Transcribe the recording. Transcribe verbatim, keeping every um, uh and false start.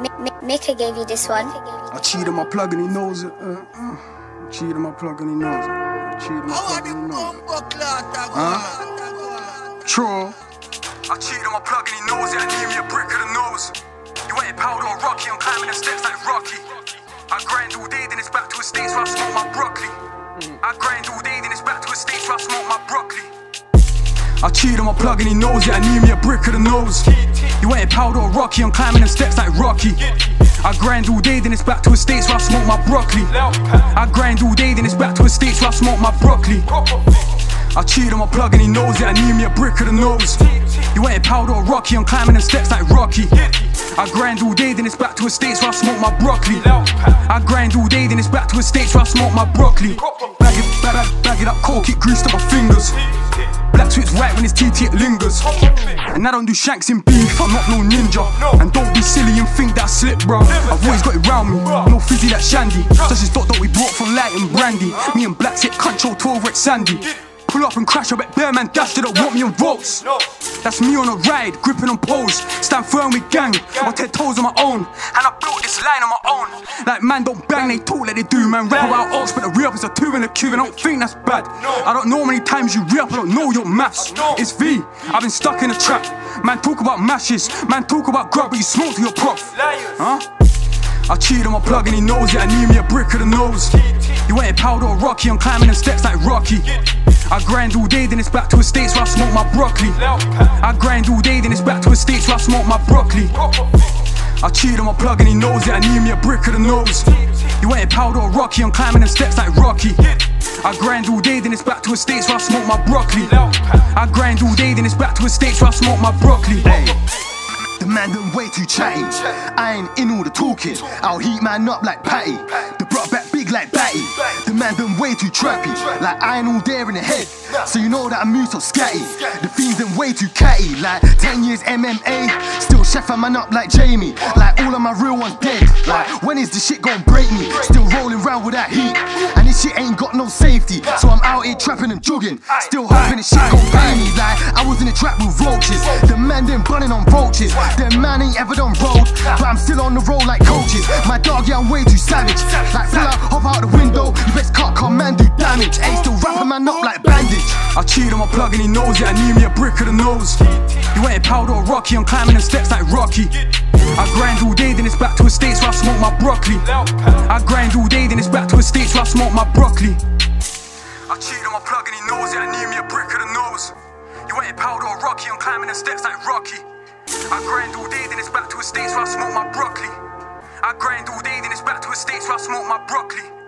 Mika gave you this one. I cheated my plug and he knows it. Uh, uh. I cheated my plug and he knows it. I cheated my plug and he knows it. Huh? True. I cheated my plug and he knows it. I need me a brick of the nose. You ain't powder or Rocky. I'm climbing the steps like Rocky. I grind all day, then it's back to a stage where I smoke my broccoli. I grind all day, then it's back to a stage where I smoke my broccoli. I cheated my plug and he knows it. I need me a brick of the nose. You ain't powder or Rocky. I'm climbing the steps like Rocky. I grind all day, then it's back to a stage where I smoke my broccoli. I grind all day, then it's back to a stage where I smoke my broccoli. I cheated my plug and he knows it. I need me a brick of the nose. You ain't powder or Rocky. I'm climbing the steps like Rocky. I grind all day, then it's back to a stage where I smoke my broccoli. I grind all day, then it's back to a stage where I smoke my broccoli. Bag it, bag, bag, bag it up, coke it greased up my fingers. Black switch white when it's T T it lingers. And I don't do shanks in beef, I'm not no ninja. And don't be silly and think that I slip, bro. I've always got it round me, no fizzy like Shandy. Just as dot dot we brought from Light and Brandy. Me and Blacks hit Control twelve Rex Sandy. Pull up and crash, I bet Bear Man Dash didn't want me on votes. That's me on a ride, gripping on poles. Stand firm with gang, on ten toes on my own. And I built this line on my own. Like man don't bang, they talk like they do. Man rap about ox, but the re-up is a two in the queue. And I don't think that's bad. I don't know how many times you re-up, I don't know your maths. It's V, I've been stuck in a trap. Man talk about mashes, man talk about grub, but you smoke to your prof. Huh? I cheated my plug and he knows it. I need me a brick of the nose. You ain't powder or Rocky. I'm climbing the steps like Rocky. I grind all day, then it's back to a stage where I smoke my broccoli. I grind all day, then it's back to a stage where I smoke my broccoli. I cheated my plug and he knows it. I need me a brick of the nose. You ain't powder or Rocky. I'm climbing the steps like Rocky. I grind all day, then it's back to a stage where I smoke my broccoli. I grind all day, then it's back to a stage where I smoke my broccoli. Hey. The man done way too chatty. I ain't in all the talking. I'll heat man up like Patty. The brought back big like Batty. The man done way too trappy. Like I ain't all there in the head. So you know that I move so scatty. The fiends done way too catty. Like ten years M M A. Still chef a man up like Jamie. Like all of my real ones dead. Like when is the shit gon' break me? Still rolling round with that heat. And this shit ain't got no safety. So I'm out here trapping and jogging. Still hoping this shit gon' pay me. Like I was in a trap with vultures. The man done bunning on vultures. Them man ain't ever done road, but I'm still on the road like coaches. My dog, yeah, I'm way too savage. Like pull out, hop out the window. You best cut, come man, do damage. Ain't still wrapping man up like bandage. I cheated my plug and he knows it. I need me a brick of the nose. You ain't powder or Rocky. I'm climbing the steps like Rocky. I grind all day, then it's back to a stage where I smoke my broccoli. I grind all day, then it's back to a stage where I smoke my broccoli. I cheated my plug and he knows it. I need me a brick of the nose. You ain't powder or Rocky. I'm climbing the steps like Rocky. I grind all day, then it's back to a stage where I smoke my broccoli. I grind all day, then it's back to a stage where I smoke my broccoli.